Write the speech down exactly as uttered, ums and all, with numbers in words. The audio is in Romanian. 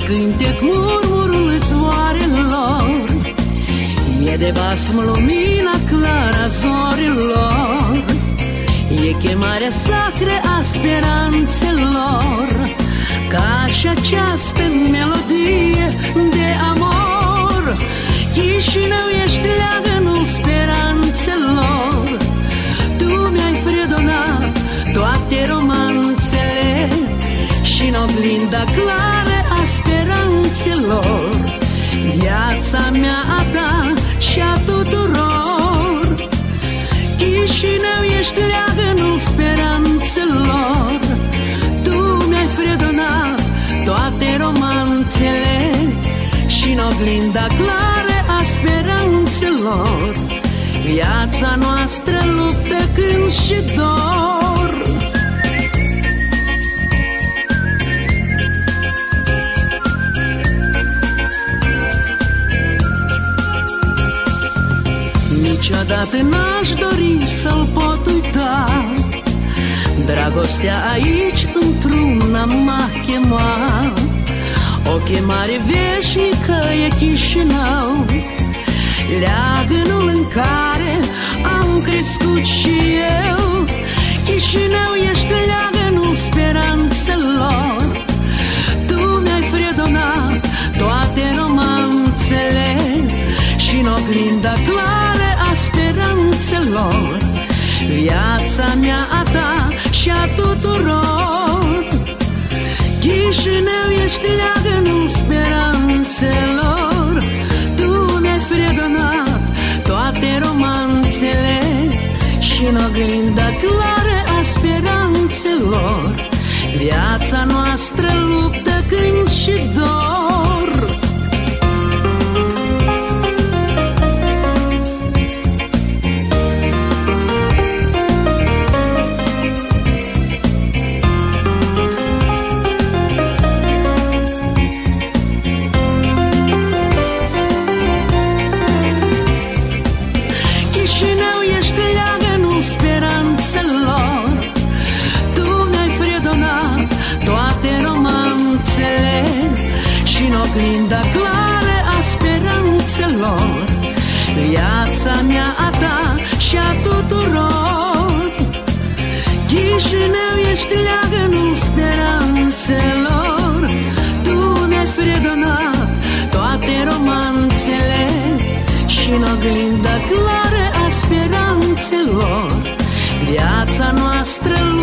cântec murmurul zvoarelor, e de basm lumina clară a zorilor, e chemarea sacră a speranțelor, ca și această melodie de amor. Chișinău ești leagănul speranțelor, tu mi-ai fredonat toate romanțele și în oglinda clară a speranțelor, viața mea a ta și a tuturor. Chișinău ești leagănul speranțelor, tu mi-ai fredonat toate romanțele și în oglinda clară a speranțelor, viața noastră luptă când și dor. Niciodată n-aș dori să-l pot uita, dragostea aici într-una m-a chemat. O chemare veșnică e Chișinău, leagănul în care am crescut și eu. Chișinău ești leagănul speranțelor, tu mi-ai fredonat toate romanțele și în oglinda clară a speranțelor, viața mea a ta și a tuturor. Chișinău ești leagănul speranțelor, tu mi-ai fredonat toate romanțele și în oglinda clară a speranțelor, viața noastră luptă când și dor. Oglinda clară a speranțelor, viața mea a ta și a tuturor. Chișinău ești leagănul speranțelor, tu mi-ai fredonat toate romanțele și în oglinda clară a speranțelor, viața noastră